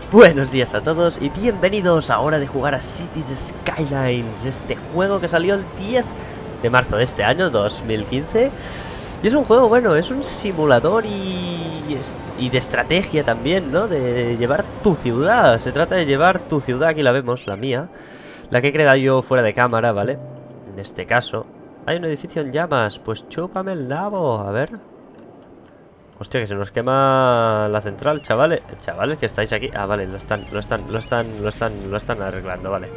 Buenos días a todos y bienvenidos a Hora de Jugar a Cities Skylines, este juego que salió el 10 de marzo de este año, 2015. Y es un juego, bueno, es un simulador y de estrategia también, ¿no? De llevar tu ciudad. Se trata de llevar tu ciudad, aquí la vemos, la mía. La que he creado yo fuera de cámara, ¿vale? En este caso. Hay un edificio en llamas, pues chúpame el nabo, a ver. Hostia, que se nos quema la central, chavales. Chavales, que estáis aquí. Ah, vale, lo están arreglando, vale.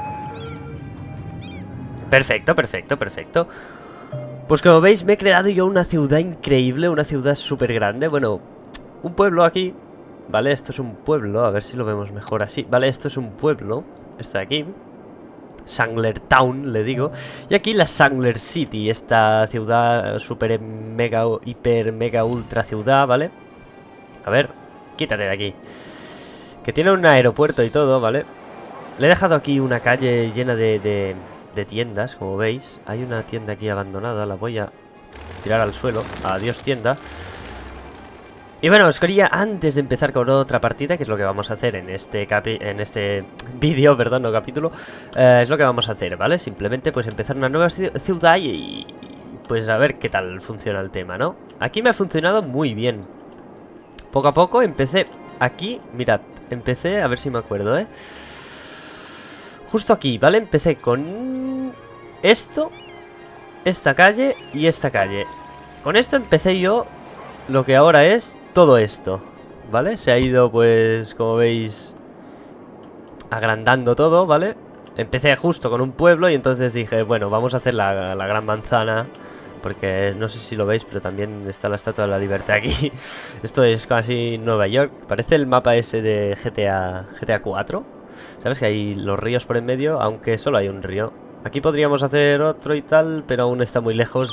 Perfecto, perfecto, perfecto. Pues como veis, me he creado yo una ciudad increíble, una ciudad súper grande. Bueno, un pueblo aquí. Vale, esto es un pueblo, a ver si lo vemos mejor así. Vale, esto es un pueblo, está aquí. Sangler Town, le digo. Y aquí la Sangler City, esta ciudad super mega, hiper, mega, ultra ciudad, ¿vale? A ver, quítate de aquí. Que tiene un aeropuerto y todo, ¿vale? Le he dejado aquí una calle llena de tiendas, como veis. Hay una tienda aquí abandonada, la voy a tirar al suelo. Adiós, tienda. Y bueno, os quería, antes de empezar con otra partida, que es lo que vamos a hacer en este vídeo, perdón, no capítulo, es lo que vamos a hacer, ¿vale? Simplemente pues empezar una nueva ciudad y pues a ver qué tal funciona el tema, ¿no? Aquí me ha funcionado muy bien. Poco a poco empecé aquí, mirad, empecé, a ver si me acuerdo, justo aquí, ¿vale? Empecé con esto, esta calle y esta calle. Con esto empecé yo lo que ahora es todo esto, ¿vale? Se ha ido, pues, como veis, agrandando todo, ¿vale? Empecé justo con un pueblo y entonces dije, bueno, vamos a hacer la gran manzana. Porque no sé si lo veis, pero también está la Estatua de la Libertad aquí. Esto es casi Nueva York. Parece el mapa ese de GTA 4. ¿Sabes? Que hay los ríos por en medio, aunque solo hay un río. Aquí podríamos hacer otro y tal, pero aún está muy lejos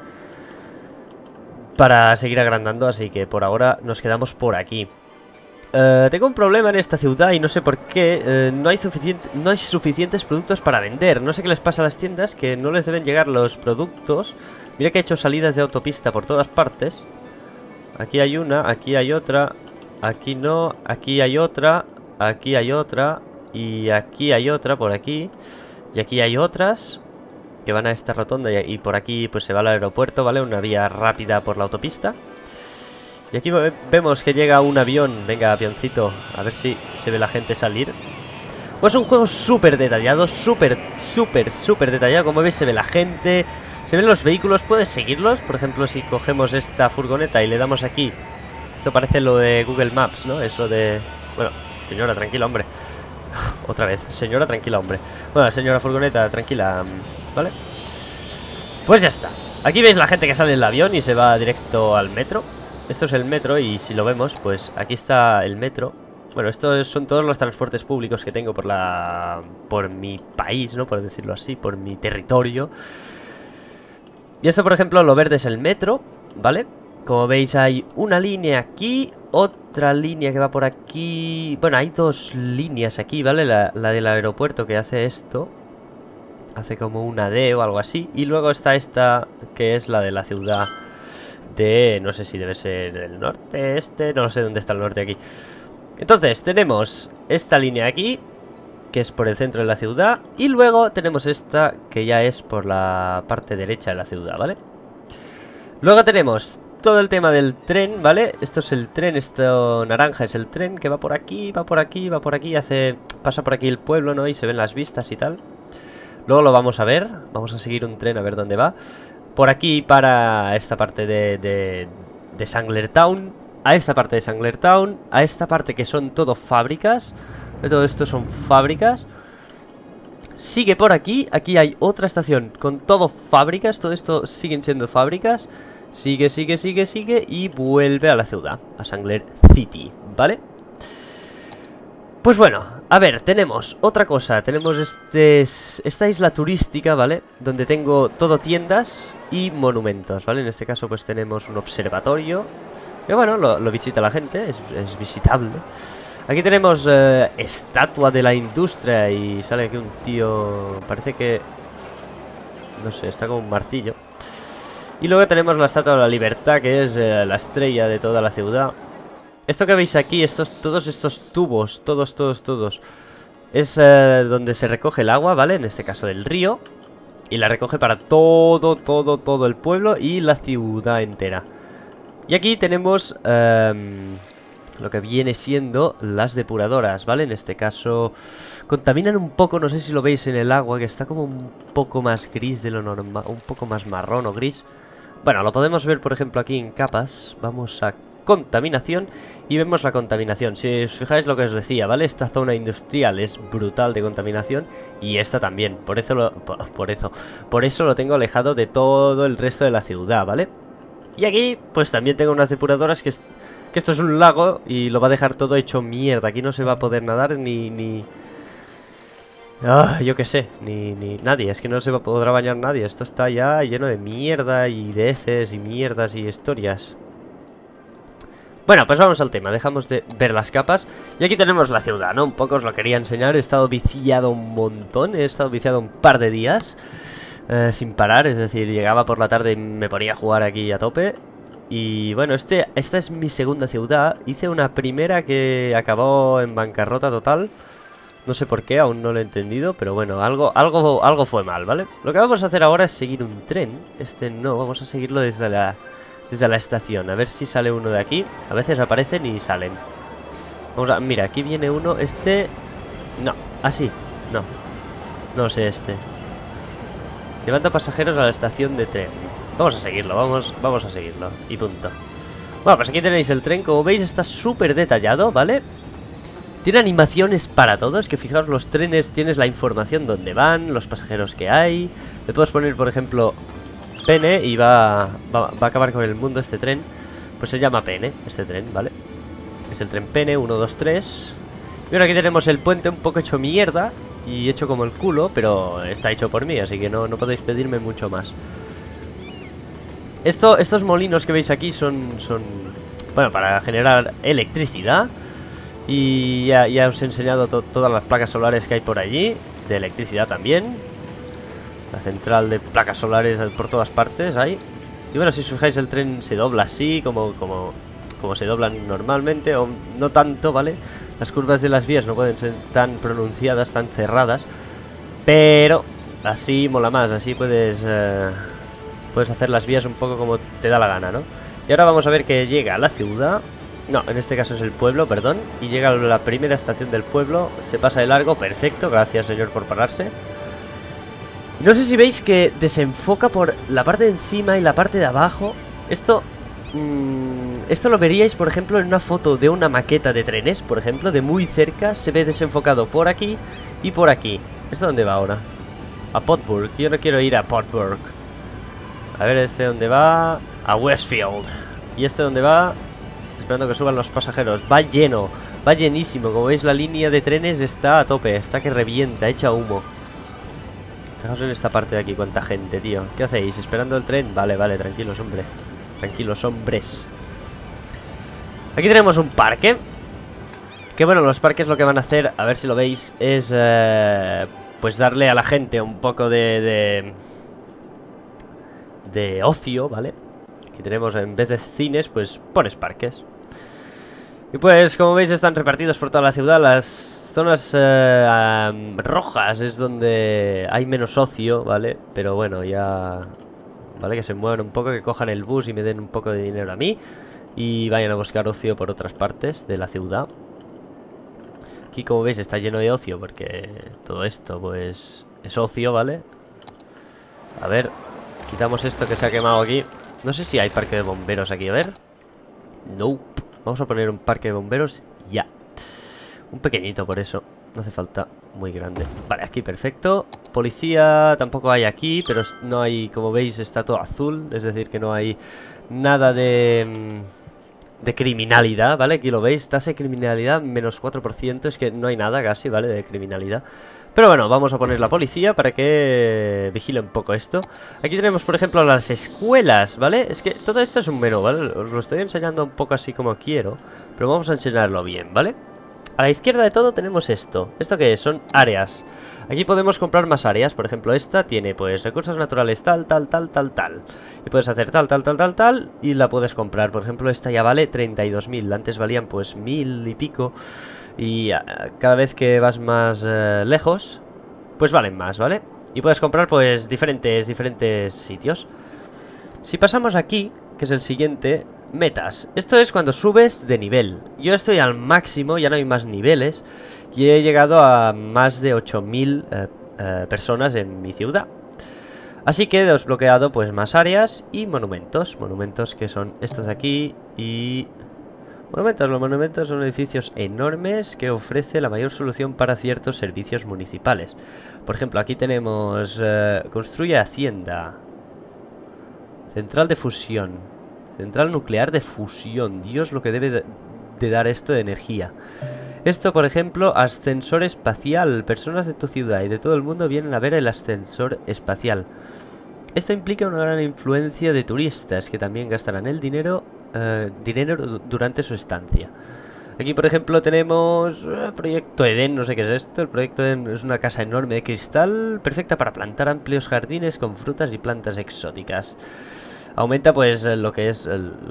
para seguir agrandando, así que por ahora nos quedamos por aquí. Tengo un problema en esta ciudad y no sé por qué. No hay suficientes productos para vender. No sé qué les pasa a las tiendas, que no les deben llegar los productos. Mira que he hecho salidas de autopista por todas partes. Aquí hay una, aquí hay otra. Aquí no, aquí hay otra. Aquí hay otra. Y aquí hay otra por aquí. Y aquí hay otras que van a esta rotonda y por aquí pues se va al aeropuerto, ¿vale? Una vía rápida por la autopista. Y aquí vemos que llega un avión. Venga, avioncito, a ver si se ve la gente salir. Pues es un juego súper detallado, súper detallado. Como veis, se ve la gente, se ven los vehículos, puedes seguirlos. Por ejemplo, si cogemos esta furgoneta y le damos aquí, esto parece lo de Google Maps, ¿no? Es lo de... Bueno, señora, tranquila, hombre. Otra vez, señora, tranquila, hombre. Bueno, señora furgoneta, tranquila, ¿vale? Pues ya está. Aquí veis la gente que sale del avión y se va directo al metro. Esto es el metro y si lo vemos, pues aquí está el metro. Bueno, estos son todos los transportes públicos que tengo por mi país, ¿no? Por decirlo así, por mi territorio. Y esto, por ejemplo, lo verde es el metro, ¿vale? Como veis hay una línea aquí, otra línea que va por aquí. Bueno, hay dos líneas aquí, ¿vale? La del aeropuerto que hace esto. Hace como una D o algo así. Y luego está esta, que es la de la ciudad de... No sé si debe ser el norte, no sé dónde está el norte aquí. Entonces, tenemos esta línea aquí, que es por el centro de la ciudad. Y luego tenemos esta, que ya es por la parte derecha de la ciudad, ¿vale? Luego tenemos todo el tema del tren, ¿vale? Esto es el tren, esto naranja es el tren que va por aquí, va por aquí, va por aquí. Pasa por aquí el pueblo, ¿no? Y se ven las vistas y tal. Luego lo vamos a ver. Vamos a seguir un tren a ver dónde va. Por aquí para esta parte de Sangler Town. A esta parte de Sangler Town. A esta parte que son todo fábricas. Todo esto son fábricas. Sigue por aquí. Aquí hay otra estación con todo fábricas. Todo esto siguen siendo fábricas. Sigue y vuelve a la ciudad, a Sangler City, ¿vale? Pues bueno, a ver, tenemos otra cosa. Tenemos esta isla turística, ¿vale? Donde tengo todo tiendas y monumentos, ¿vale? En este caso pues tenemos un observatorio que bueno, lo visita la gente, es visitable. Aquí tenemos estatua de la industria y sale aquí un tío, parece que... No sé, está con un martillo. Y luego tenemos la Estatua de la Libertad, que es la estrella de toda la ciudad. Esto que veis aquí, todos estos tubos, todos, es donde se recoge el agua, ¿vale? En este caso del río. Y la recoge para todo el pueblo y la ciudad entera. Y aquí tenemos lo que viene siendo las depuradoras, ¿vale? En este caso contaminan un poco, no sé si lo veis en el agua, que está como un poco más gris de lo normal, un poco más marrón o gris. Bueno, lo podemos ver, por ejemplo, aquí en capas. Vamos a contaminación y vemos la contaminación. Si os fijáis lo que os decía, ¿vale? Esta zona industrial es brutal de contaminación y esta también. Por eso lo tengo alejado de todo el resto de la ciudad, ¿vale? Y aquí, pues también tengo unas depuradoras que esto es un lago y lo va a dejar todo hecho mierda. Aquí no se va a poder nadar ni... yo qué sé, ni nadie, es que no se podrá bañar nadie. Esto está ya lleno de mierda y de heces y mierdas y historias. Bueno, pues vamos al tema, dejamos de ver las capas. Y aquí tenemos la ciudad, ¿no? Un poco os lo quería enseñar, he estado viciado un montón, he estado viciado un par de días sin parar, es decir, llegaba por la tarde y me ponía a jugar aquí a tope. Y bueno, esta es mi segunda ciudad. Hice una primera que acabó en bancarrota total. No sé por qué, aún no lo he entendido, pero bueno, algo fue mal, ¿vale? Lo que vamos a hacer ahora es seguir un tren. Este no, vamos a seguirlo desde la estación. A ver si sale uno de aquí. A veces aparecen y salen. Mira, aquí viene uno. Este... No, así, no. No sé este. Levanta pasajeros a la estación de tren. Vamos a seguirlo, vamos a seguirlo. Y punto. Bueno, pues aquí tenéis el tren. Como veis está súper detallado, ¿vale? Tiene animaciones para todos, que fijaos, los trenes tienes la información donde van, los pasajeros que hay. Le puedes poner, por ejemplo, Pene y va a acabar con el mundo este tren. Pues se llama Pene, este tren, ¿vale? Es el tren Pene, 1, 2, 3. Y ahora aquí tenemos el puente un poco hecho mierda y hecho como el culo, pero está hecho por mí, así que no podéis pedirme mucho más. Estos molinos que veis aquí son bueno, para generar electricidad. Y ya os he enseñado todas las placas solares que hay por allí. De electricidad también. La central de placas solares por todas partes hay. Y bueno, si os fijáis, el tren se dobla así como se doblan normalmente. O no tanto, ¿vale? Las curvas de las vías no pueden ser tan pronunciadas, tan cerradas. Pero así mola más. Así puedes hacer las vías un poco como te da la gana, ¿no? Y ahora vamos a ver que llega a la ciudad. No, en este caso es el pueblo, perdón. Y llega a la primera estación del pueblo. Se pasa de largo, perfecto. Gracias, señor, por pararse. No sé si veis que desenfoca por la parte de encima y la parte de abajo. Esto lo veríais, por ejemplo, en una foto de una maqueta de trenes, por ejemplo, de muy cerca. Se ve desenfocado por aquí y por aquí. ¿Esto dónde va ahora? A Pottsburg. Yo no quiero ir a Pottsburg. A ver, ¿este dónde va? A Westfield. ¿Y este dónde va? Esperando que suban los pasajeros. Va lleno, va llenísimo. Como veis, la línea de trenes está a tope. Está que revienta, echa humo. Fijaos en esta parte de aquí, cuánta gente, tío. ¿Qué hacéis? ¿Esperando el tren? Vale, tranquilos, hombre. Tranquilos, hombres. Aquí tenemos un parque. Que bueno, los parques lo que van a hacer, a ver si lo veis, es pues darle a la gente un poco de ocio, ¿vale? Aquí tenemos, en vez de cines, pues pones parques. Y pues, como veis, están repartidos por toda la ciudad. Las zonas rojas es donde hay menos ocio, ¿vale? Pero bueno, ya... ¿Vale? Que se muevan un poco, que cojan el bus y me den un poco de dinero a mí. Y vayan a buscar ocio por otras partes de la ciudad. Aquí, como veis, está lleno de ocio porque todo esto, pues, es ocio, ¿vale? A ver, quitamos esto que se ha quemado aquí. No sé si hay parque de bomberos aquí, a ver. Nope. Vamos a poner un parque de bomberos ya. Un pequeñito por eso. No hace falta muy grande. Vale, aquí perfecto. Policía tampoco hay aquí, pero no hay, como veis, está todo azul. Es decir, que no hay nada de criminalidad, ¿vale? Aquí lo veis, tasa de criminalidad menos 4%. Es que no hay nada casi, ¿vale? De criminalidad. Pero bueno, vamos a poner la policía para que vigile un poco esto. Aquí tenemos, por ejemplo, las escuelas, ¿vale? Es que todo esto es un menú, ¿vale? Os lo estoy enseñando un poco así como quiero, pero vamos a enseñarlo bien, ¿vale? A la izquierda de todo tenemos esto. ¿Esto qué es? Son áreas. Aquí podemos comprar más áreas. Por ejemplo, esta tiene pues recursos naturales tal. Y puedes hacer tal. Y la puedes comprar. Por ejemplo, esta ya vale 32.000. Antes valían pues 1.000 y pico. Y cada vez que vas más lejos, pues valen más, ¿vale? Y puedes comprar pues diferentes sitios. Si pasamos aquí, que es el siguiente... Metas. Esto es cuando subes de nivel. Yo estoy al máximo, ya no hay más niveles. Y he llegado a más de 8.000 personas en mi ciudad. Así que he desbloqueado pues más áreas y monumentos. Monumentos que son estos de aquí y... Los monumentos son edificios enormes que ofrece la mayor solución para ciertos servicios municipales. Por ejemplo, aquí tenemos... construye hacienda. Central de fusión. Central nuclear de fusión. Dios, lo que debe de dar esto de energía. Esto, por ejemplo, ascensor espacial. Personas de tu ciudad y de todo el mundo vienen a ver el ascensor espacial. Esto implica una gran influencia de turistas que también gastarán el dinero durante su estancia. Aquí, por ejemplo, tenemos Proyecto Edén, no sé qué es esto. El Proyecto Edén es una casa enorme de cristal, perfecta para plantar amplios jardines con frutas y plantas exóticas. Aumenta pues lo que es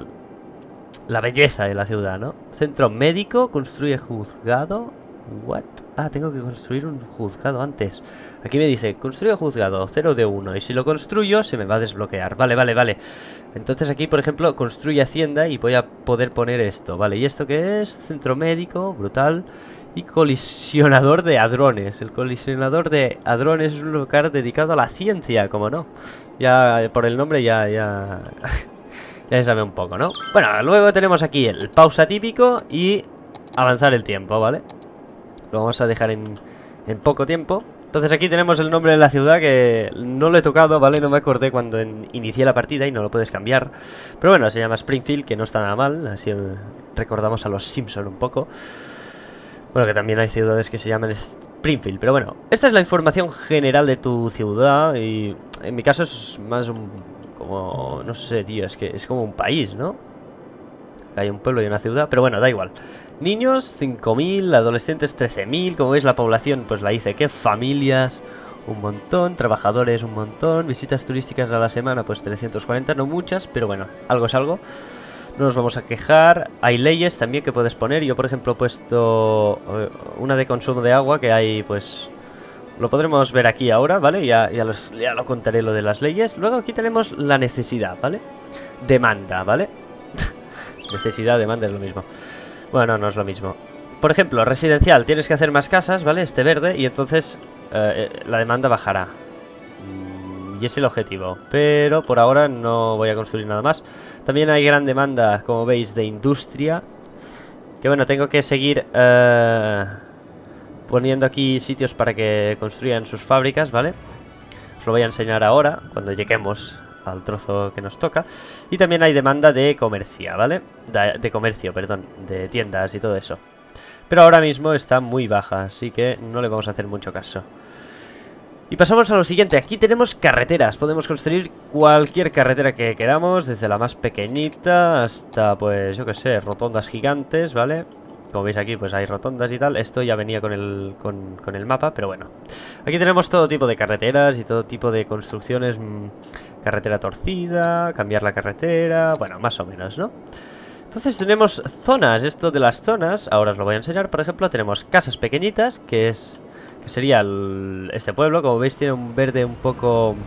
la belleza de la ciudad, ¿no? Centro médico, construye juzgado. ¿What? Ah, tengo que construir un juzgado antes. Aquí me dice, construye juzgado, 0 de 1. Y si lo construyo, se me va a desbloquear. Vale. Entonces aquí, por ejemplo, construye hacienda y voy a poder poner esto. Vale, ¿y esto qué es? Centro médico, brutal. Y colisionador de hadrones. El colisionador de hadrones es un lugar dedicado a la ciencia, como no. Ya por el nombre ya ya se sabe un poco, ¿no? Bueno, luego tenemos aquí el pausa típico y avanzar el tiempo, ¿vale? Lo vamos a dejar en poco tiempo. Entonces aquí tenemos el nombre de la ciudad que no lo he tocado, ¿vale? No me acordé cuando inicié la partida y no lo puedes cambiar. Pero bueno, se llama Springfield, que no está nada mal. Así recordamos a los Simpson un poco. Bueno, que también hay ciudades que se llaman Springfield. Pero bueno, esta es la información general de tu ciudad. Y en mi caso es más como... no sé, tío, es que es como un país, ¿no? Hay un pueblo y una ciudad, pero bueno, da igual. Niños, 5.000, adolescentes, 13.000. Como veis, la población, pues la hice que familias, un montón. Trabajadores, un montón. Visitas turísticas a la semana, pues 340, no muchas, pero bueno, algo es algo. No nos vamos a quejar. Hay leyes también que puedes poner. Yo, por ejemplo, he puesto una de consumo de agua que hay, pues... Lo podremos ver aquí ahora, ¿vale? Ya lo contaré lo de las leyes. Luego aquí tenemos la necesidad, ¿vale? Demanda, ¿vale? Necesidad, demanda es lo mismo. Bueno, no es lo mismo. Por ejemplo, residencial. Tienes que hacer más casas, ¿vale? Este verde. Y entonces la demanda bajará. Y es el objetivo. Pero por ahora no voy a construir nada más. También hay gran demanda, como veis, de industria. Que bueno, tengo que seguir poniendo aquí sitios para que construyan sus fábricas, ¿vale? Os lo voy a enseñar ahora, cuando lleguemos al trozo que nos toca. Y también hay demanda de comercio, ¿vale? De comercio, perdón, de tiendas y todo eso. Pero ahora mismo está muy baja, así que no le vamos a hacer mucho caso. Y pasamos a lo siguiente. Aquí tenemos carreteras. Podemos construir cualquier carretera que queramos, desde la más pequeñita hasta, pues, yo que sé, rotondas gigantes, ¿vale? Como veis aquí, pues hay rotondas y tal. Esto ya venía con el mapa, pero bueno. Aquí tenemos todo tipo de carreteras y todo tipo de construcciones. Carretera torcida, cambiar la carretera, bueno, más o menos, ¿no? Entonces tenemos zonas. Esto de las zonas, ahora os lo voy a enseñar. Por ejemplo, tenemos casas pequeñitas, que sería este pueblo. Como veis, tiene un verde un poco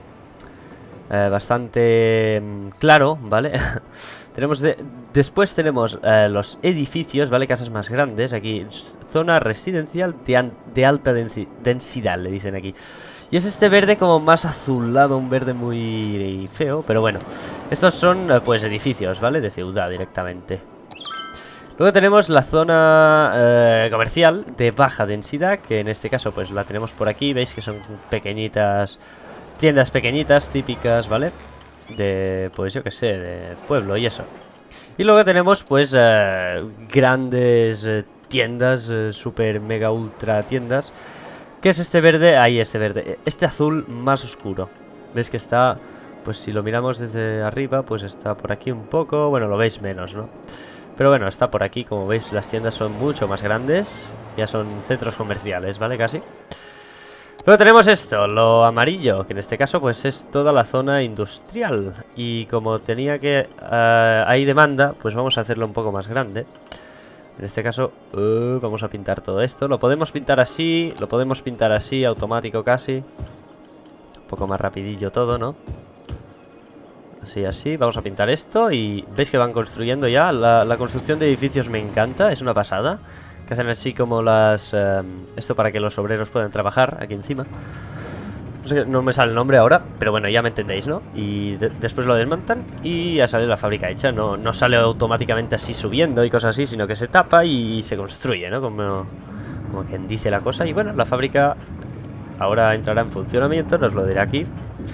bastante claro, ¿vale? Después tenemos los edificios, ¿vale? Casas más grandes. Aquí, zona residencial de alta densidad, le dicen aquí. Y es este verde como más azulado, un verde muy feo, pero bueno. Estos son, pues, edificios, ¿vale? De ciudad directamente. Luego tenemos la zona comercial de baja densidad, que en este caso, pues, la tenemos por aquí. Veis que son pequeñitas, tiendas pequeñitas, típicas, ¿vale? De, pues, yo que sé, de pueblo y eso. Y luego tenemos, pues, grandes tiendas, super, mega, ultra tiendas. ¿Qué es este verde? Ahí, este verde. Este azul más oscuro. ¿Veis que está? Pues si lo miramos desde arriba, pues está por aquí un poco. Bueno, lo veis menos, ¿no? Pero bueno, está por aquí, como veis las tiendas son mucho más grandes. Ya son centros comerciales, ¿vale? Casi. Luego tenemos esto, lo amarillo, que en este caso pues es toda la zona industrial. Y como tenía que... hay demanda, pues vamos a hacerlo un poco más grande. En este caso, vamos a pintar todo esto. Lo podemos pintar así, lo podemos pintar así, automático casi. Un poco más rapidillo todo, ¿no? Así, así, vamos a pintar esto. Y veis que van construyendo ya. La construcción de edificios me encanta, es una pasada. Que hacen así como las... esto para que los obreros puedan trabajar aquí encima. No sé, no me sale el nombre ahora, pero bueno, ya me entendéis, ¿no? Y después lo desmontan y ya sale la fábrica hecha. No sale automáticamente así subiendo y cosas así, sino que se tapa y se construye, ¿no? Como quien dice la cosa. Y bueno, la fábrica ahora entrará en funcionamiento, nos lo diré aquí.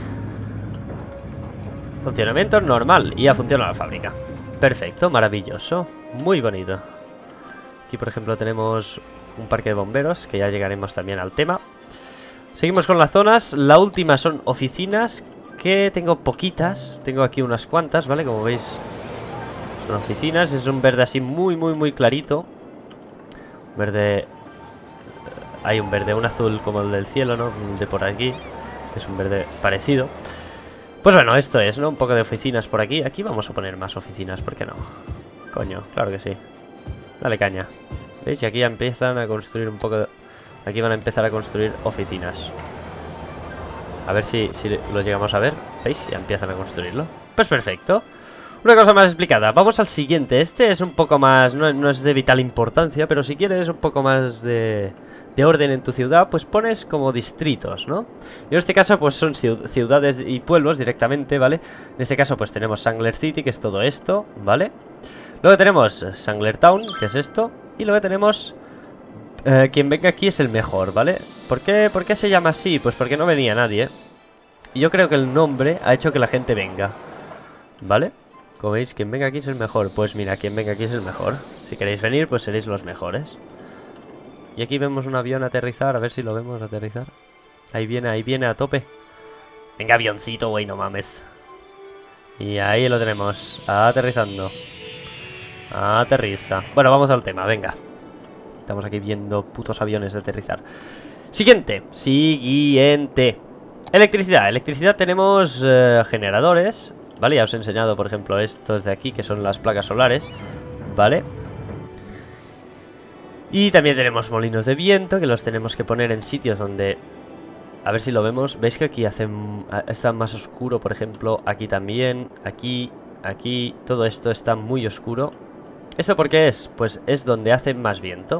Funcionamiento normal y ya funciona la fábrica. Perfecto, maravilloso, muy bonito. Aquí por ejemplo tenemos un parque de bomberos, que ya llegaremos también al tema. Seguimos con las zonas. La última son oficinas, que tengo poquitas. Tengo aquí unas cuantas, ¿vale? Como veis son oficinas, es un verde así muy clarito. Verde... hay un verde, un azul como el del cielo, ¿no? De por aquí, es un verde parecido. Pues bueno, esto es, ¿no? Un poco de oficinas por aquí. Aquí vamos a poner más oficinas, ¿por qué no? Coño, claro que sí. Dale caña. ¿Veis? Y aquí ya empiezan a construir un poco de... aquí van a empezar a construir oficinas. A ver si lo llegamos a ver. ¿Veis? Ya empiezan a construirlo. Pues perfecto. Una cosa más explicada. Vamos al siguiente. Este es un poco más... no es de vital importancia, pero si quieres un poco más de orden en tu ciudad, pues pones como distritos, ¿no? Y en este caso pues son ciudades y pueblos directamente, ¿vale? En este caso pues tenemos Sangler City, que es todo esto, ¿vale? Luego tenemos Sangler Town, que es esto. Y luego tenemos... quien venga aquí es el mejor, ¿vale? ¿Por qué se llama así? Pues porque no venía nadie. Y yo creo que el nombre ha hecho que la gente venga, ¿vale? Como veis, quien venga aquí es el mejor. Pues mira, quien venga aquí es el mejor. Si queréis venir, pues seréis los mejores. Y aquí vemos un avión aterrizar. A ver si lo vemos aterrizar. Ahí viene a tope. Venga, avioncito, güey, no mames. Y ahí lo tenemos, aterrizando. Aterriza. Bueno, vamos al tema, venga. Estamos aquí viendo putos aviones aterrizar. Siguiente. Electricidad. Electricidad tenemos generadores, ¿vale? Ya os he enseñado, por ejemplo, estos de aquí, que son las placas solares, ¿vale? Y también tenemos molinos de viento, que los tenemos que poner en sitios donde... a ver si lo vemos. ¿Veis que aquí está más oscuro, por ejemplo? Aquí también, aquí, todo esto está muy oscuro. ¿Esto por qué es? Pues es donde hace más viento.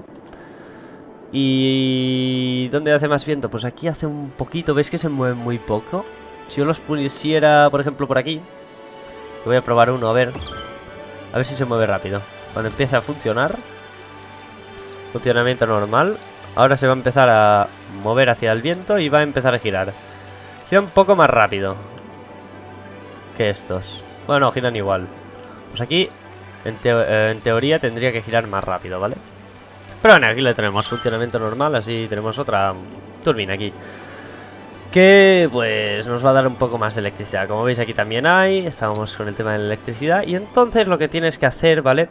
¿Y dónde hace más viento? Pues aquí hace un poquito, ¿veis que se mueve muy poco? Si yo los pusiera, por ejemplo, por aquí, voy a probar uno, a ver si se mueve rápido. Cuando empiece a funcionar, funcionamiento normal. Ahora se va a empezar a mover hacia el viento y va a empezar a girar. Gira un poco más rápido que estos. Bueno, giran igual. Pues aquí, en teoría, tendría que girar más rápido, ¿vale? Pero bueno, aquí le tenemos funcionamiento normal. Así tenemos otra turbina aquí, que pues nos va a dar un poco más de electricidad. Como veis aquí también hay. Estábamos con el tema de la electricidad. Y entonces lo que tienes que hacer, ¿vale?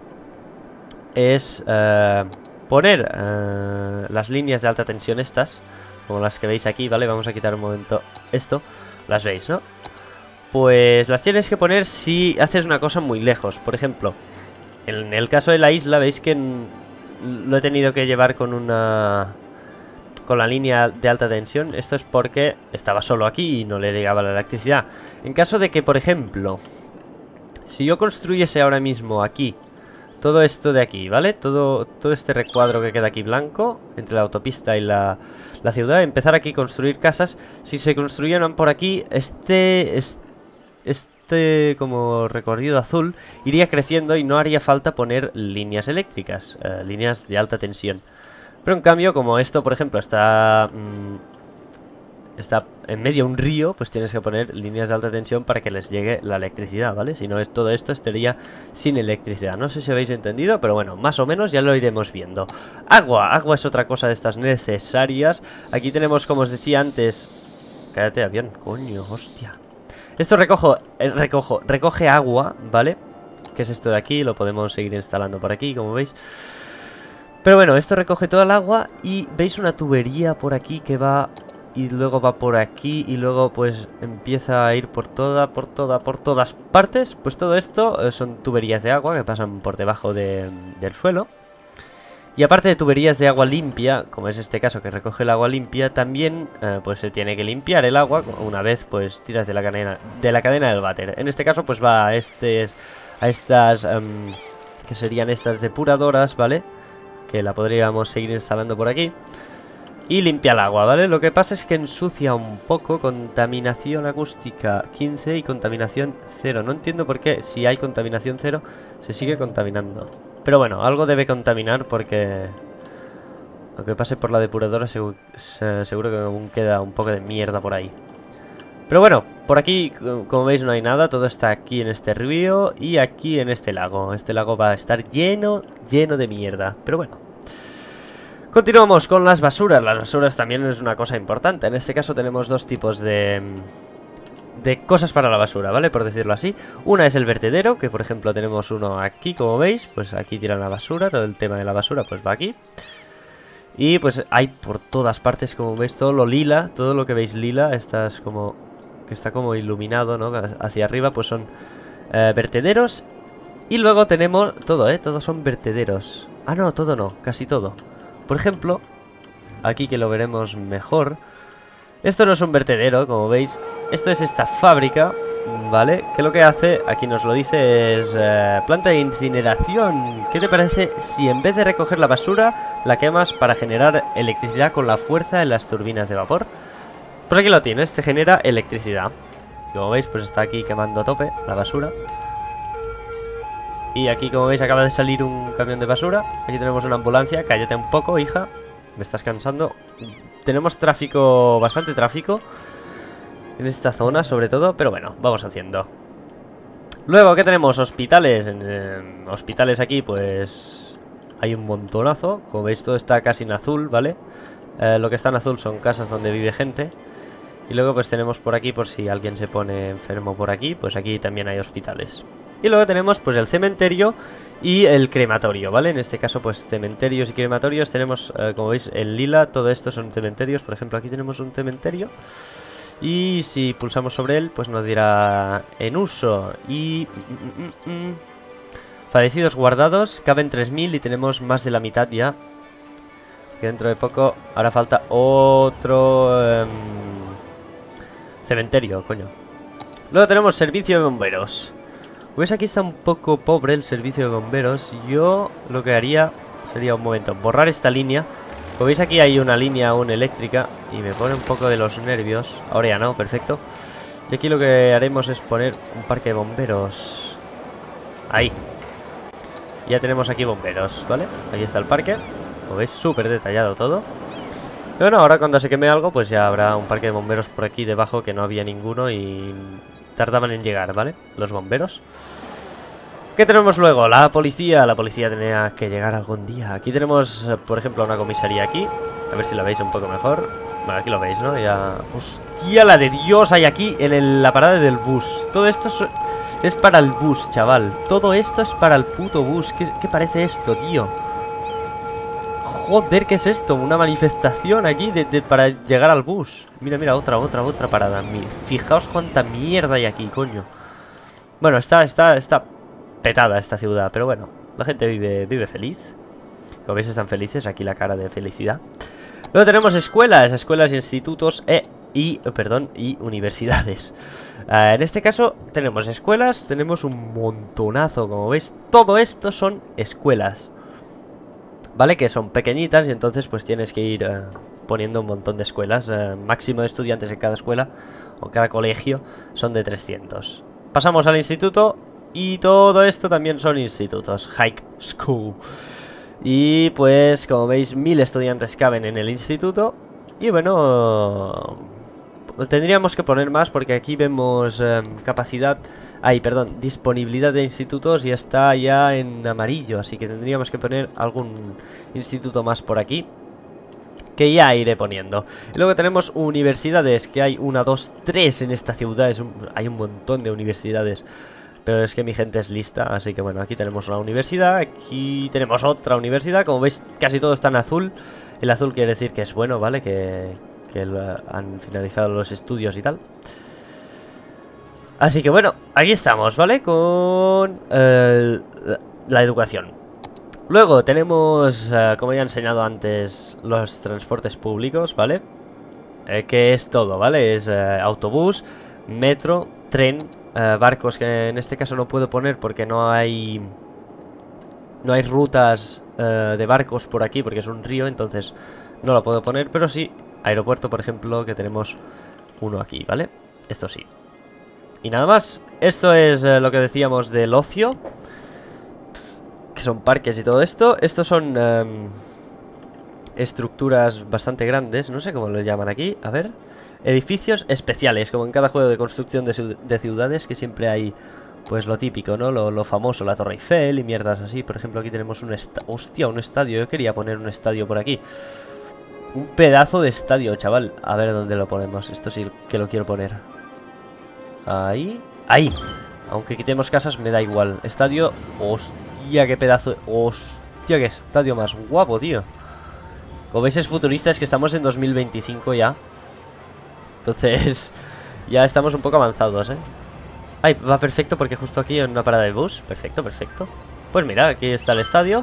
Es poner las líneas de alta tensión estas, como las que veis aquí, ¿vale? Vamos a quitar un momento esto. Las veis, ¿no? Pues las tienes que poner si haces una cosa muy lejos. Por ejemplo, en el caso de la isla, veis que lo he tenido que llevar con la línea de alta tensión. Esto es porque estaba solo aquí y no le llegaba la electricidad. En caso de que, por ejemplo, si yo construyese ahora mismo aquí todo esto de aquí, ¿vale? Todo este recuadro que queda aquí blanco entre la autopista y la ciudad, empezar aquí a construir casas. Si se construyeran por aquí, este como recorrido azul iría creciendo y no haría falta poner líneas eléctricas, líneas de alta tensión. Pero en cambio, como esto, por ejemplo, está en medio de un río, pues tienes que poner líneas de alta tensión para que les llegue la electricidad, ¿vale? Si no, todo esto estaría sin electricidad. No sé si habéis entendido, pero bueno, más o menos ya lo iremos viendo. Agua es otra cosa de estas necesarias. Aquí tenemos, como os decía antes... Cállate, avión, coño, hostia. Esto recoge agua, ¿vale? qué es esto de aquí, lo podemos seguir instalando por aquí, como veis. Pero bueno, esto recoge todo el agua y veis una tubería por aquí que va y luego va por aquí y luego pues empieza a ir por todas partes. Pues todo esto son tuberías de agua que pasan por debajo del suelo. Y aparte de tuberías de agua limpia, como es este caso que recoge el agua limpia, también pues se tiene que limpiar el agua una vez pues tiras de la cadena del váter. En este caso pues va a estas que serían estas depuradoras, ¿vale? Que la podríamos seguir instalando por aquí. Y limpia el agua, ¿vale? Lo que pasa es que ensucia un poco. Contaminación acústica 15 y contaminación 0. No entiendo por qué si hay contaminación 0 se sigue contaminando. Pero bueno, algo debe contaminar porque aunque pase por la depuradora seguro que aún queda un poco de mierda por ahí. Pero bueno, por aquí, como veis, no hay nada. Todo está aquí en este río y aquí en este lago. Este lago va a estar lleno de mierda. Pero bueno, continuamos con las basuras. Las basuras también es una cosa importante. En este caso tenemos dos tipos de cosas para la basura, ¿vale? Por decirlo así. Una es el vertedero, que por ejemplo tenemos uno aquí, como veis. Pues aquí tiran la basura, todo el tema de la basura pues va aquí. Y pues hay por todas partes, como veis, todo lo lila. Todo lo que veis lila, está como iluminado, ¿no? Hacia arriba pues son vertederos. Y luego tenemos todo, todos son vertederos. Ah, no, todo no, casi todo. Por ejemplo, aquí que lo veremos mejor, esto no es un vertedero, como veis. Esto es esta fábrica, ¿vale? Que lo que hace, aquí nos lo dice, es planta de incineración. ¿Qué te parece si en vez de recoger la basura la quemas para generar electricidad con la fuerza de las turbinas de vapor? Pues aquí lo tienes, te genera electricidad. Como veis, pues está aquí quemando a tope la basura. Y aquí, como veis, acaba de salir un camión de basura. Aquí tenemos una ambulancia. Cállate un poco, hija, me estás cansando. Tenemos tráfico, bastante tráfico en esta zona, sobre todo. Pero bueno, vamos haciendo. Luego, ¿qué tenemos? Hospitales. En hospitales aquí, pues hay un montonazo. Como veis, todo está casi en azul, ¿vale? Lo que está en azul son casas donde vive gente. Y luego pues tenemos por aquí, por si alguien se pone enfermo por aquí, pues aquí también hay hospitales. Y luego tenemos pues el cementerio y el crematorio, ¿vale? En este caso pues cementerios y crematorios tenemos, como veis, en lila, todo esto son cementerios. Por ejemplo, aquí tenemos un cementerio. Y si pulsamos sobre él, pues nos dirá en uso. Y fallecidos guardados, caben 3000 y tenemos más de la mitad ya. Que dentro de poco hará falta otro cementerio, coño. Luego tenemos servicio de bomberos. Pues aquí está un poco pobre el servicio de bomberos. Yo lo que haría sería, un momento, borrar esta línea. Como veis, aquí hay una línea aún eléctrica y me pone un poco de los nervios. Ahora ya no, perfecto. Y aquí lo que haremos es poner un parque de bomberos. Ahí. Ya tenemos aquí bomberos, ¿vale? Aquí está el parque. Como veis, súper detallado todo. Y bueno, ahora cuando se queme algo, pues ya habrá un parque de bomberos por aquí debajo, que no había ninguno y tardaban en llegar, ¿vale? Los bomberos. ¿Qué tenemos luego? La policía. La policía tenía que llegar algún día. Aquí tenemos, por ejemplo, una comisaría aquí. A ver si la veis un poco mejor. Bueno, aquí lo veis, ¿no? Ya... ¡Hostia, la de Dios! Hay aquí en la parada del bus. Todo esto es para el bus, chaval. Todo esto es para el puto bus. ¿Qué parece esto, tío? Joder, ¿qué es esto? Una manifestación aquí para llegar al bus. Mira, mira, otra parada. Fijaos cuánta mierda hay aquí, coño. Bueno, está petada esta ciudad, pero bueno, la gente vive feliz. Como veis, están felices. Aquí la cara de felicidad. Luego tenemos escuelas, institutos y universidades. En este caso tenemos escuelas, tenemos un montonazo, como veis. Todo esto son escuelas, ¿vale? Que son pequeñitas y entonces pues tienes que ir poniendo un montón de escuelas. Máximo de estudiantes en cada escuela o cada colegio son de 300. Pasamos al instituto y todo esto también son institutos. High School. Y pues como veis 1000 estudiantes caben en el instituto. Y bueno, tendríamos que poner más porque aquí vemos disponibilidad de institutos y está ya en amarillo. Así que tendríamos que poner algún instituto más por aquí, que ya iré poniendo. Y luego tenemos universidades, que hay 1, 2, 3 en esta ciudad. Hay un montón de universidades. Pero es que mi gente es lista, así que bueno, aquí tenemos una universidad, aquí tenemos otra universidad. Como veis, casi todo está en azul. El azul quiere decir que es bueno, ¿vale? Que han finalizado los estudios y tal. Así que bueno, aquí estamos, ¿vale? Con la educación. Luego tenemos, como ya he enseñado antes, los transportes públicos, ¿vale? Que es todo, ¿vale? Es autobús, metro, tren, barcos, que en este caso no puedo poner porque no hay rutas de barcos por aquí porque es un río, entonces no lo puedo poner, pero sí aeropuerto, por ejemplo, que tenemos uno aquí, ¿vale? Esto sí. Y nada más, esto es lo que decíamos del ocio, que son parques y todo esto. Estos son estructuras bastante grandes, no sé cómo lo llaman aquí, a ver. Edificios especiales, como en cada juego de construcción de ciudades, que siempre hay, pues lo típico, ¿no? Lo famoso, la Torre Eiffel y mierdas así. Por ejemplo, aquí tenemos un hostia, un estadio. Yo quería poner un estadio por aquí. Un pedazo de estadio, chaval. A ver dónde lo ponemos. Esto sí que lo quiero poner. Ahí. Ahí. Aunque quitemos casas, me da igual. Estadio. Hostia, qué pedazo. Hostia, qué estadio más guapo, tío. Como veis es futurista, es que estamos en 2025 ya. Entonces, ya estamos un poco avanzados, ¿eh? Ay, va perfecto porque justo aquí en una parada de bus. Perfecto, perfecto. Pues mira, aquí está el estadio.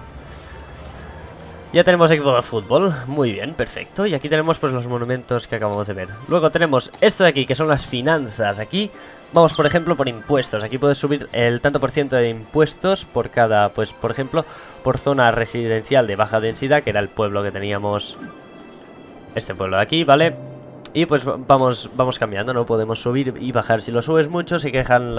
Ya tenemos equipo de fútbol. Muy bien, perfecto. Y aquí tenemos pues los monumentos que acabamos de ver. Luego tenemos esto de aquí, que son las finanzas. Aquí vamos, por ejemplo, por impuestos. Aquí puedes subir el tanto por ciento de impuestos por cada, pues, por ejemplo, por zona residencial de baja densidad, que era el pueblo que teníamos. Este pueblo de aquí, ¿vale? Y pues vamos cambiando, no podemos subir y bajar. Si lo subes mucho se quejan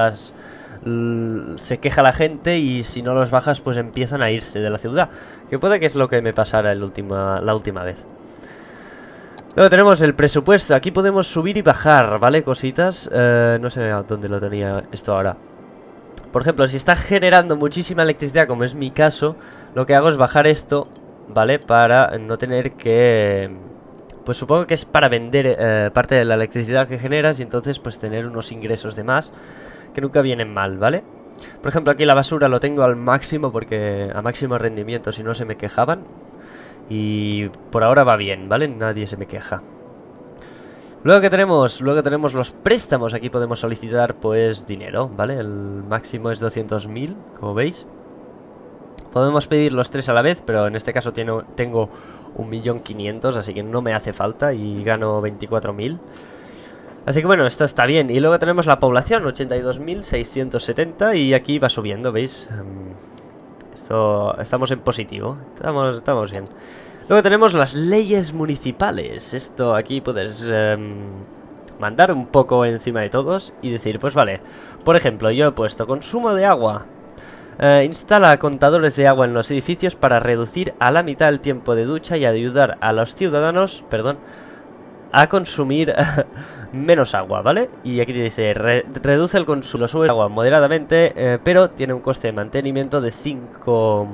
se queja la gente, y si no los bajas pues empiezan a irse de la ciudad. Que puede que es lo que me pasara la última vez. Luego tenemos el presupuesto. Aquí podemos subir y bajar, ¿vale? Cositas. No sé a dónde lo tenía esto ahora. Por ejemplo, si está generando muchísima electricidad, como es mi caso, lo que hago es bajar esto, ¿vale? Para no tener que... Pues supongo que es para vender parte de la electricidad que generas y entonces pues tener unos ingresos de más que nunca vienen mal, ¿vale? Por ejemplo, aquí la basura lo tengo al máximo porque a máximo rendimiento, si no se me quejaban. Y por ahora va bien, ¿vale? Nadie se me queja. Luego tenemos los préstamos. Aquí podemos solicitar pues dinero, ¿vale? El máximo es 200.000, como veis. Podemos pedir los 3 a la vez, pero en este caso tengo 1.500.000, así que no me hace falta y gano 24.000. Así que bueno, esto está bien. Y luego tenemos la población, 82.670, y aquí va subiendo, ¿veis? Estamos en positivo, estamos bien. Luego tenemos las leyes municipales. Esto aquí puedes mandar un poco encima de todos y decir, pues vale, por ejemplo, yo he puesto consumo de agua. Instala contadores de agua en los edificios para reducir a la mitad el tiempo de ducha y ayudar a los ciudadanos, a consumir menos agua, ¿vale? Y aquí te dice, reduce el consumo, sube el agua moderadamente, pero tiene un coste de mantenimiento de 5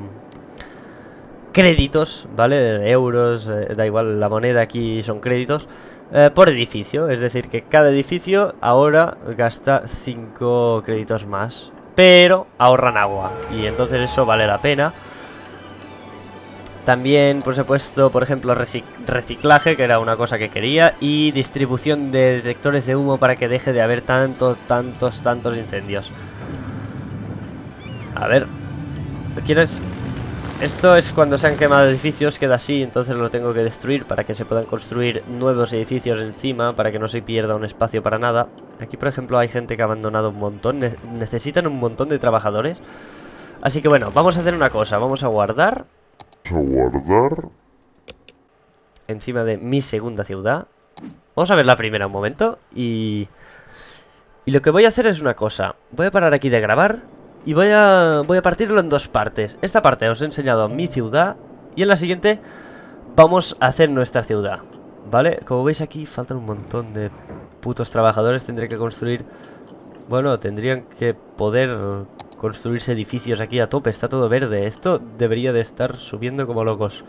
créditos, ¿vale? Euros, da igual, la moneda aquí son créditos, por edificio. Es decir, que cada edificio ahora gasta 5 créditos más, pero ahorran agua, y entonces eso vale la pena. También pues he puesto, por ejemplo, reciclaje, que era una cosa que quería, y distribución de detectores de humo para que deje de haber tantos incendios. A ver, ¿quieres? Esto es cuando se han quemado edificios, queda así, entonces lo tengo que destruir para que se puedan construir nuevos edificios encima, para que no se pierda un espacio para nada. Aquí, por ejemplo, hay gente que ha abandonado un montón, necesitan un montón de trabajadores. Así que bueno, vamos a hacer una cosa, vamos a guardar encima de mi segunda ciudad. Vamos a ver la primera un momento. Y lo que voy a hacer es una cosa. Voy a parar aquí de grabar y voy a partirlo en dos partes. Esta parte os he enseñado mi ciudad, y en la siguiente vamos a hacer nuestra ciudad, ¿vale? Como veis aquí faltan un montón de putos trabajadores. Tendré que construir... Bueno, tendrían que poder construirse edificios aquí a tope. Está todo verde. Esto debería de estar subiendo como locos.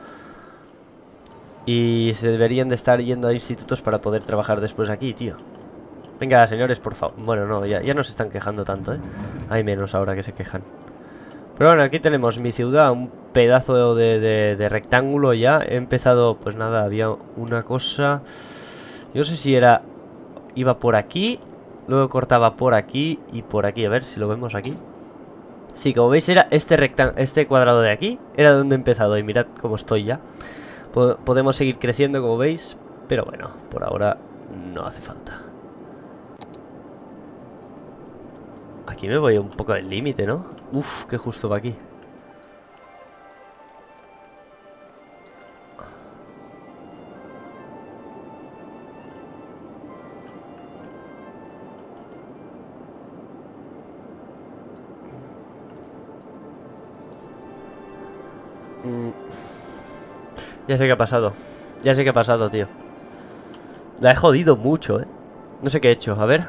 Y se deberían de estar yendo a institutos para poder trabajar después aquí, tío. Venga, señores, por favor. Bueno, no, ya no se están quejando tanto, ¿eh? Hay menos ahora que se quejan. Pero bueno, aquí tenemos mi ciudad, un pedazo de rectángulo ya. He empezado, pues nada, había una cosa... Yo no sé si era... Iba por aquí, luego cortaba por aquí y por aquí. A ver si lo vemos aquí. Sí, como veis era este cuadrado de aquí. Era donde he empezado y mirad cómo estoy ya. Podemos seguir creciendo, como veis. Pero bueno, por ahora no hace falta. Aquí me voy un poco del límite, ¿no? Uf, qué justo va aquí. Ya sé qué ha pasado. Ya sé qué ha pasado, tío. La he jodido mucho, ¿eh? No sé qué he hecho, a ver.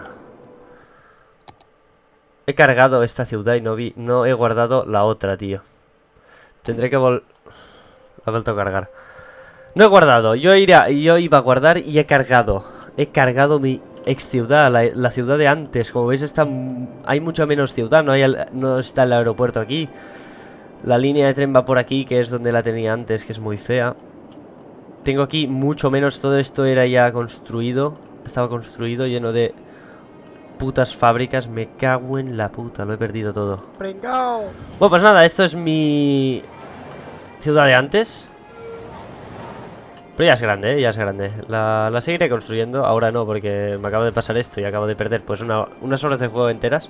He cargado esta ciudad y no he guardado la otra, tío. Tendré que La he vuelto a cargar. No he guardado, yo iba a guardar y he cargado. He cargado mi ex ciudad, la ciudad de antes. Como veis hay mucho menos ciudad, no está el aeropuerto aquí. La línea de tren va por aquí, que es donde la tenía antes, que es muy fea. Tengo aquí mucho menos, todo esto era ya construido. Estaba construido, lleno de putas fábricas. Me cago en la puta, lo he perdido todo. Bueno, pues nada, esto es mi ciudad de antes. Pero ya es grande, ya es grande. La seguiré construyendo, ahora no, porque me acabo de pasar esto y acabo de perder pues unas horas de juego enteras.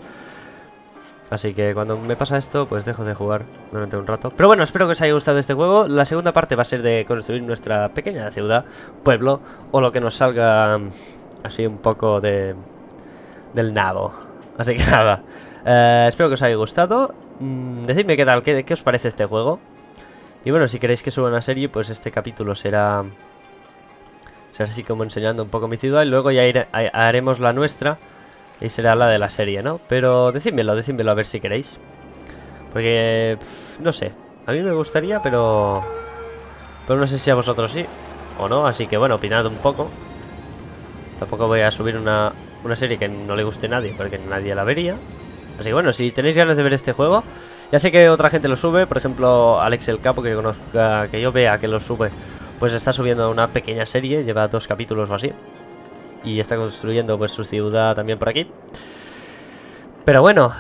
Así que cuando me pasa esto, pues dejo de jugar durante un rato. Pero bueno, espero que os haya gustado este juego. La segunda parte va a ser de construir nuestra pequeña ciudad, pueblo, o lo que nos salga así un poco del nabo. Así que nada, espero que os haya gustado. Decidme qué tal, qué os parece este juego. Y bueno, si queréis que suba una serie, pues este capítulo será así como enseñando un poco mi ciudad. Y luego ya haremos la nuestra. Y será la de la serie, ¿no? Pero decídmelo a ver si queréis. Porque, no sé, a mí me gustaría, pero no sé si a vosotros sí o no. Así que bueno, opinad un poco. Tampoco voy a subir una serie que no le guste a nadie, porque nadie la vería. Así que bueno, si tenéis ganas de ver este juego, ya sé que otra gente lo sube. Por ejemplo, Alex el Capo, que conozca, que yo vea que lo sube, pues está subiendo una pequeña serie. Lleva 2 capítulos o así. Y está construyendo pues su ciudad también por aquí. Pero bueno,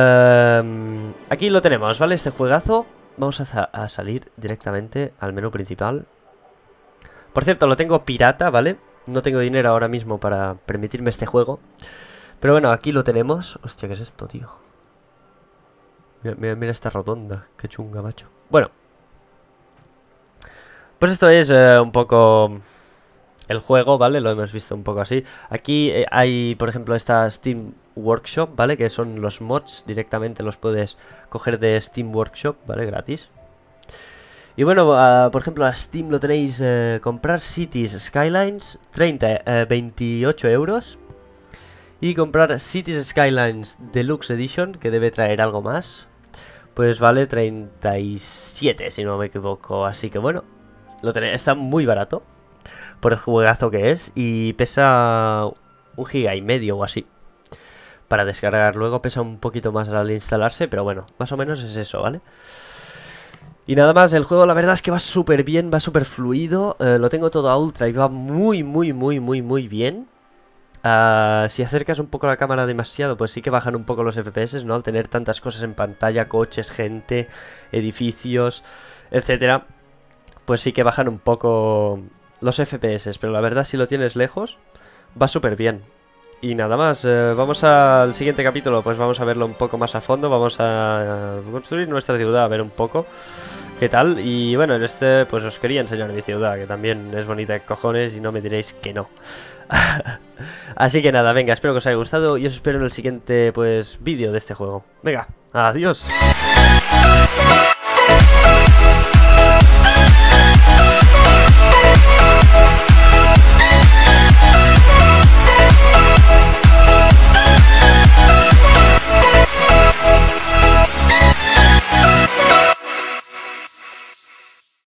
aquí lo tenemos, ¿vale? Este juegazo. Vamos a salir directamente al menú principal. Por cierto, lo tengo pirata, ¿vale? No tengo dinero ahora mismo para permitirme este juego. Pero bueno, aquí lo tenemos. Hostia, ¿qué es esto, tío? Mira esta rotonda. Qué chunga, macho. Bueno, pues esto es un poco el juego, ¿vale? Lo hemos visto un poco así. Aquí hay, por ejemplo, esta Steam Workshop, ¿vale? Que son los mods, directamente los puedes coger de Steam Workshop, ¿vale? Gratis. Y bueno, por ejemplo, a Steam lo tenéis, comprar Cities Skylines, 28 euros. Y comprar Cities Skylines Deluxe Edition, que debe traer algo más, pues vale 37, si no me equivoco. Así que bueno, está muy barato por el juegazo que es. Y pesa 1,5 GB o así para descargar. Luego pesa un poquito más al instalarse, pero bueno, más o menos es eso, ¿vale? Y nada más, el juego la verdad es que va súper bien, va súper fluido. Lo tengo todo a ultra y va muy bien. Si acercas un poco la cámara demasiado, pues sí que bajan un poco los FPS, ¿no? Al tener tantas cosas en pantalla, coches, gente, edificios, etcétera, pues sí que bajan un poco los FPS. Pero la verdad, si lo tienes lejos, va súper bien. Y nada más, vamos al siguiente capítulo, pues vamos a verlo un poco más a fondo. Vamos a construir nuestra ciudad, a ver un poco qué tal. Y bueno, en este pues os quería enseñar mi ciudad, que también es bonita de cojones y no me diréis que no. Así que nada, venga, espero que os haya gustado y os espero en el siguiente pues vídeo de este juego. Venga, adiós.